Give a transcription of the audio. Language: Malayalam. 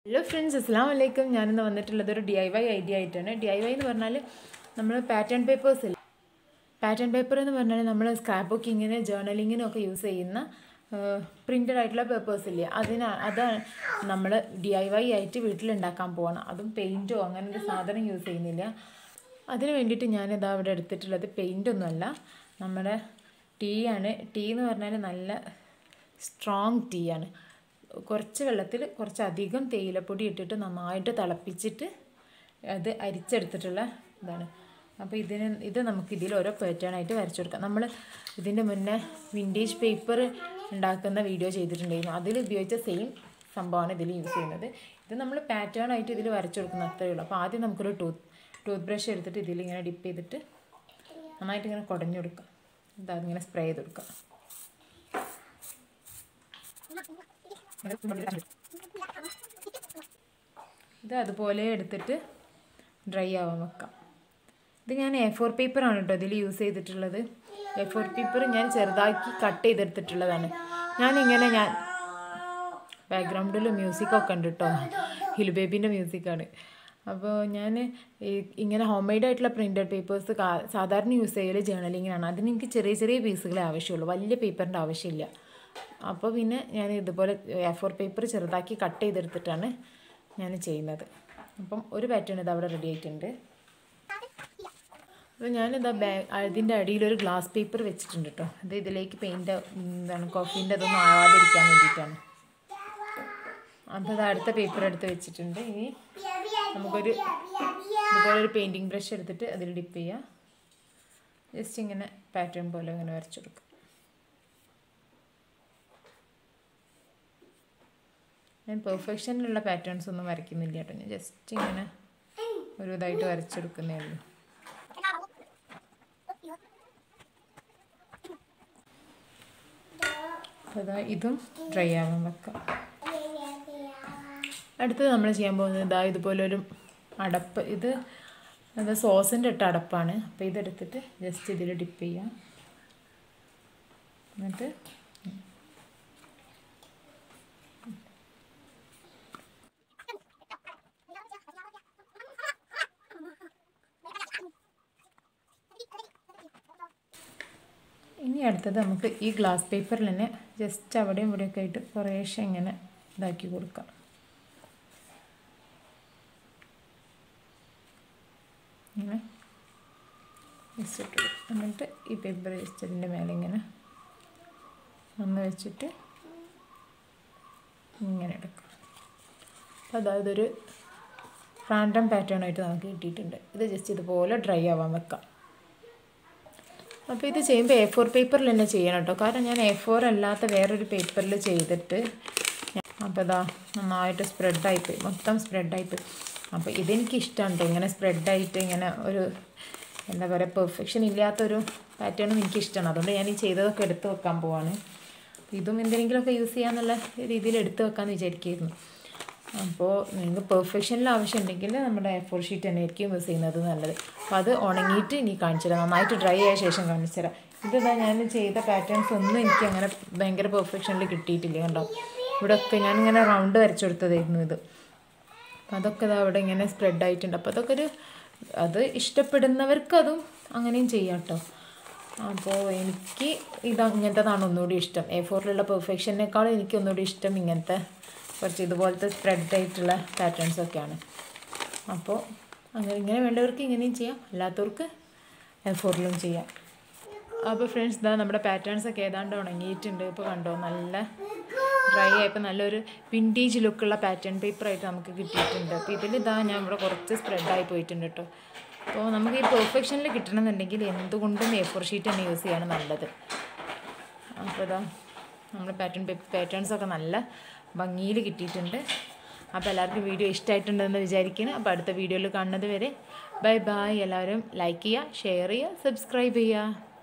Hello friends, assalamu alaikum. I am going to DIY idea. DIY is pattern papers. Pattern paper is scrapbooking and journaling use printed papers. That is DIY paint use paint tea strong tea. കുറച്ച് വെള്ളത്തിൽ കുറച്ച് അധികം തേയിലപ്പൊടി ഇട്ടിട്ട് നന്നായിട്ട് തിളപ്പിച്ചിട്ട് അത് അരിച്ചെടുത്തിട്ടുള്ള ഇതാണ്. അപ്പോൾ ഇത് നമുക്ക് ഇതിൽ ഓരോ പാറ്റേൺ ആയിട്ട് വരച്ചു കൊടുക്കാം. നമ്മൾ ഇതിന്റെ മുന്നേ വിന്റേജ് പേപ്പർ ഉണ്ടാക്കുന്ന വീഡിയോ ചെയ്തിട്ടുണ്ടായിരുന്നു. അതിൽ ഉപയോഗിച്ച സെയിം സംഭവമാണ് ഇതിൽ യൂസ് ചെയ്യുന്നത്. ഇത് നമ്മൾ പാറ്റേൺ ആയിട്ട് ഇതിൽ വരച്ചു കൊടുക്കുന്ന അത്രയേ ഉള്ളൂ. അപ്പോൾ ആദ്യം നമുക്കൊരു ടൂത്ത് ബ്രഷ് എടുത്തിട്ട് ഇതിൽ ഇങ്ങനെ ഡിപ്പ് ചെയ്തിട്ട് നന്നായിട്ട് ഇങ്ങനെ കുടഞ്ഞു കൊടുക്കാം. ഇങ്ങനെ സ്പ്രേ ചെയ്ത് കൊടുക്കാം. ഇത് അതുപോലെ എടുത്തിട്ട് ഡ്രൈ ആവാൻ വെക്കാം. ഇത് ഞാൻ A4 പേപ്പറാണ് കേട്ടോ ഇതിൽ യൂസ് ചെയ്തിട്ടുള്ളത്. A4 പേപ്പർ ഞാൻ ചെറുതാക്കി കട്ട് ചെയ്തെടുത്തിട്ടുള്ളതാണ്. ഞാൻ ബാക്ക്ഗ്രൗണ്ടിൽ മ്യൂസിക്കൊക്കെ ഉണ്ട് കേട്ടോ. ഹിൽ ബേബിൻ്റെ മ്യൂസിക്കാണ്. അപ്പോൾ ഞാൻ ഇങ്ങനെ ഹോം മെയ്ഡ് ആയിട്ടുള്ള പ്രിൻറ്റഡ് പേപ്പേഴ്സ് സാധാരണ യൂസ് ചെയ്യൽ ജേർണലിങ്ങിനാണ്. അതിന് എനിക്ക് ചെറിയ ചെറിയ പീസുകളെ ആവശ്യമുള്ളൂ, വലിയ പേപ്പറിൻ്റെ ആവശ്യമില്ല. അപ്പോൾ പിന്നെ ഞാൻ ഇതുപോലെ A4 പേപ്പർ ചെറുതാക്കി കട്ട് ചെയ്തെടുത്തിട്ടാണ് ഞാൻ ചെയ്യുന്നത്. അപ്പം ഒരു പാറ്റേൺ ഇത് അവിടെ റെഡി ആയിട്ടുണ്ട്. അപ്പോൾ ഞാനിതാ അതിൻ്റെ അടിയിൽ ഒരു ഗ്ലാസ് പേപ്പർ വെച്ചിട്ടുണ്ട് കേട്ടോ. അത് ഇതിലേക്ക് പെയിൻറ്റ് കോഫീൻ്റെ അതൊന്നും ആവാതിരിക്കാൻ വേണ്ടിയിട്ടാണ്. അപ്പോൾ അത് അടുത്ത പേപ്പർ എടുത്ത് വെച്ചിട്ടുണ്ട്. ഇനി നമുക്കൊരു ഇതുപോലൊരു പെയിൻറ്റിങ് ബ്രഷ് എടുത്തിട്ട് അതിൽ ഡിപ്പ് ചെയ്യുക. ജസ്റ്റ് ഇങ്ങനെ പാറ്റേൺ പോലെ ഇങ്ങനെ വരച്ചു കൊടുക്കുക. ഞാൻ പെർഫെക്ഷനിലുള്ള പാറ്റേൺസ് ഒന്നും വരയ്ക്കുന്നില്ല കേട്ടോ. ഞാൻ ജസ്റ്റ് ഇങ്ങനെ ഒരു ഇതായിട്ട് വരച്ചെടുക്കുന്നേ ഉള്ളൂ. അതാ ഇതും ഡ്രൈ ആവാൻ വെക്കാം. അടുത്തത് നമ്മൾ ചെയ്യാൻ പോകുന്നത് ഇതുപോലൊരു അടപ്പ്. ഇത് സോസിൻ്റെ ഇട്ട അടപ്പാണ്. അപ്പോൾ ഇതെടുത്തിട്ട് ജസ്റ്റ് ഇതിൽ ഡിപ്പ് ചെയ്യാം. എന്നിട്ട് ഇനി അടുത്തത് നമുക്ക് ഈ ഗ്ലാസ് പേപ്പറിൽ തന്നെ ജസ്റ്റ് അവിടെയും ഇവിടെയൊക്കെ ആയിട്ട് കുറേശ്ശെ ഇങ്ങനെ ഇതാക്കി കൊടുക്കാം. ഇങ്ങനെ ജസ്റ്റ് ഇട്ട് എന്നിട്ട് ഈ പേപ്പർ ജസ്റ്റ് അതിൻ്റെ മേലെ ഇങ്ങനെ ഒന്ന് വെച്ചിട്ട് ഇങ്ങനെ എടുക്കാം. അപ്പോൾ അതായത് ഒരു റാൻഡം പാറ്റേൺ ആയിട്ട് നമുക്ക് കിട്ടിയിട്ടുണ്ട്. ഇത് ജസ്റ്റ് ഇതുപോലെ ഡ്രൈ ആവാൻ വെക്കാം. അപ്പോൾ ഇത് ചെയ്യുമ്പോൾ A4 പേപ്പറിൽ തന്നെ ചെയ്യണം കേട്ടോ. കാരണം ഞാൻ A4 അല്ലാത്ത വേറൊരു പേപ്പറിൽ ചെയ്തിട്ട് അപ്പോൾ ഇതാ നന്നായിട്ട് സ്പ്രെഡായിപ്പോയി, മൊത്തം സ്പ്രെഡായിപ്പോയി. അപ്പോൾ ഇതെനിക്ക് ഇഷ്ടമുണ്ട് ഇങ്ങനെ സ്പ്രെഡായിട്ട് ഇങ്ങനെ ഒരു എന്താ പറയുക പെർഫെക്ഷൻ ഇല്ലാത്തൊരു പാറ്റേണും എനിക്കിഷ്ടമാണ്. അതുകൊണ്ട് ഞാൻ ഈ ചെയ്തതൊക്കെ എടുത്ത് വെക്കാൻ പോവാണ്. ഇതും എന്തെങ്കിലുമൊക്കെ യൂസ് ചെയ്യാന്നുള്ള രീതിയിൽ എടുത്ത് വെക്കാമെന്ന് വിചാരിക്കുകയായിരുന്നു. അപ്പോൾ നിങ്ങൾക്ക് പെർഫെക്ഷനിൽ ആവശ്യമുണ്ടെങ്കിൽ നമ്മുടെ A4 ഷീറ്റ് തന്നെ ആയിരിക്കും യൂസ് ചെയ്യുന്നത് നല്ലത്. അപ്പോൾ അത് ഉണങ്ങിയിട്ട് ഇനി കാണിച്ചു തരാം. നന്നായിട്ട് ഡ്രൈ ആയ ശേഷം കാണിച്ചു തരാം. ഇതാ ഞാൻ ചെയ്ത പാറ്റേൺസ് ഒന്നും എനിക്ക് അങ്ങനെ ഭയങ്കര പെർഫെക്ഷനിൽ കിട്ടിയിട്ടില്ല. കണ്ടോ, ഇവിടെയൊക്കെ ഞാനിങ്ങനെ റൗണ്ട് വരച്ചു കൊടുത്തതായിരുന്നു ഇത്. അപ്പോൾ അതൊക്കെ ഇതാ അവിടെ ഇങ്ങനെ സ്പ്രെഡായിട്ടുണ്ട്. അപ്പോൾ അതൊക്കെ അത് ഇഷ്ടപ്പെടുന്നവർക്ക് അതും അങ്ങനെയും ചെയ്യാം കേട്ടോ. അപ്പോൾ എനിക്ക് ഇങ്ങനത്തേതാണ് ഒന്നുകൂടി ഇഷ്ടം. A4ലുള്ള പെർഫെക്ഷനേക്കാളും എനിക്ക് ഒന്നുകൂടി ഇഷ്ടം ഇങ്ങനത്തെ കുറച്ച് ഇതുപോലത്തെ സ്പ്രെഡായിട്ടുള്ള പാറ്റേൺസൊക്കെയാണ്. അപ്പോൾ ഇങ്ങനെ വേണ്ടവർക്ക് ഇങ്ങനെയും ചെയ്യാം, അല്ലാത്തവർക്ക് A4ലും ചെയ്യാം. അപ്പോൾ ഫ്രണ്ട്സ് ഇതാ നമ്മുടെ പാറ്റേൺസൊക്കെ ഏതാണ്ട് ഉണങ്ങിയിട്ടുണ്ട്. ഇപ്പോൾ കണ്ടോ, നല്ല ഡ്രൈ ആയപ്പോൾ നല്ലൊരു വിൻറ്റേജ് ലുക്കുള്ള പാറ്റേൺ പേപ്പറായിട്ട് നമുക്ക് കിട്ടിയിട്ടുണ്ട്. അപ്പോൾ ഇതിലിതാ ഞാൻ ഇവിടെ കുറച്ച് സ്പ്രെഡായി പോയിട്ടുണ്ട് കേട്ടോ. അപ്പോൾ നമുക്ക് ഈ പെർഫെക്ഷനിൽ കിട്ടണമെന്നുണ്ടെങ്കിൽ എന്തുകൊണ്ടും A4 ഷീറ്റ് തന്നെ യൂസ് ചെയ്യാണ് നല്ലത്. അപ്പോൾ ഇതാ നമ്മൾ പാറ്റേൺസൊക്കെ നല്ല ഭംഗിയിൽ കിട്ടിയിട്ടുണ്ട്. അപ്പോൾ എല്ലാവർക്കും വീഡിയോ ഇഷ്ടമായിട്ടുണ്ടെന്ന് വിചാരിക്കുന്നു. അപ്പോൾ അടുത്ത വീഡിയോയിൽ കാണുന്നത് വരെ ബൈ ബൈ. എല്ലാവരും ലൈക്ക് ചെയ്യുക, ഷെയർ ചെയ്യുക, സബ്സ്ക്രൈബ് ചെയ്യുക.